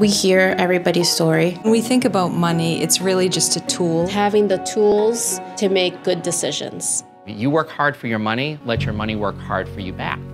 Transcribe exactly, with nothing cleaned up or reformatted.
We hear everybody's story. When we think about money, it's really just a tool. Having the tools to make good decisions. You work hard for your money, let your money work hard for you back.